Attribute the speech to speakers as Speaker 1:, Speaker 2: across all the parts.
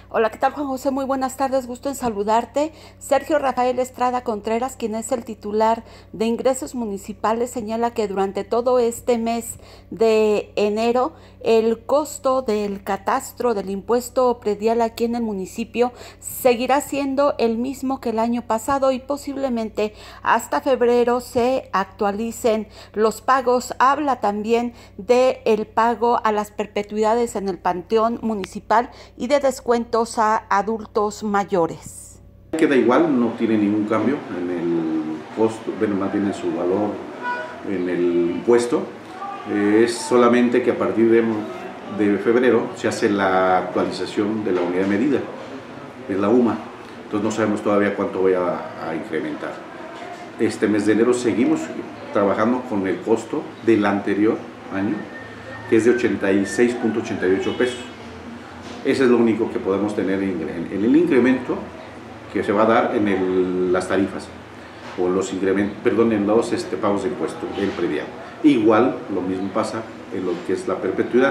Speaker 1: Hola, ¿qué tal, Juan José? Muy buenas tardes, gusto en saludarte. Sergio Rafael Estrada Contreras, quien es el titular de Ingresos Municipales, señala que durante todo este mes de enero el costo del catastro del impuesto predial aquí en el municipio seguirá siendo el mismo que el año pasado y posiblemente hasta febrero se actualicen los pagos. Habla también del pago a las perpetuidades en el Panteón Municipal y de descuentos a adultos mayores.
Speaker 2: Queda igual, no tiene ningún cambio en el costo, bueno, más bien en su valor, en el impuesto. Es solamente que a partir de febrero se hace la actualización de la unidad de medida, es la UMA. Entonces no sabemos todavía cuánto voy a incrementar. Este mes de enero seguimos trabajando con el costo del anterior año, que es de 86.88 pesos. Ese es lo único que podemos tener en el incremento que se va a dar en las tarifas o los incrementos, perdón, en los pagos de impuesto, el predial. Igual lo mismo pasa en lo que es la perpetuidad.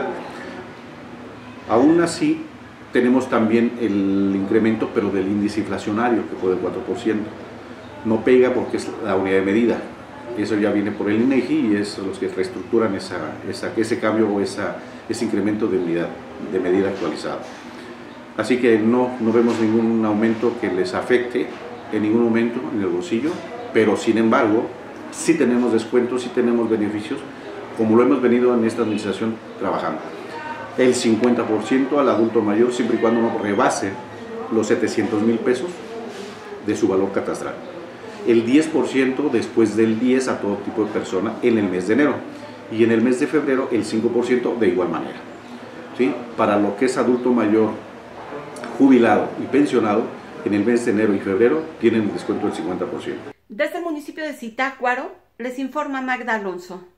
Speaker 2: Aún así tenemos también el incremento, pero del índice inflacionario, que fue del 4%. No pega porque es la unidad de medida. Eso ya viene por el INEGI y es los que reestructuran ese cambio o ese incremento de unidad de medida actualizada. Así que no vemos ningún aumento que les afecte en ningún momento en el bolsillo, pero sin embargo sí tenemos descuentos, sí tenemos beneficios, como lo hemos venido en esta administración trabajando. El 50% al adulto mayor, siempre y cuando no rebase los 700,000 pesos de su valor catastral. El 10% después del 10 a todo tipo de persona en el mes de enero. Y en el mes de febrero el 5% de igual manera. ¿Sí? Para lo que es adulto mayor, jubilado y pensionado, en el mes de enero y febrero tienen descuento del 50%.
Speaker 1: Desde el municipio de Zitácuaro les informa Magda Alonso.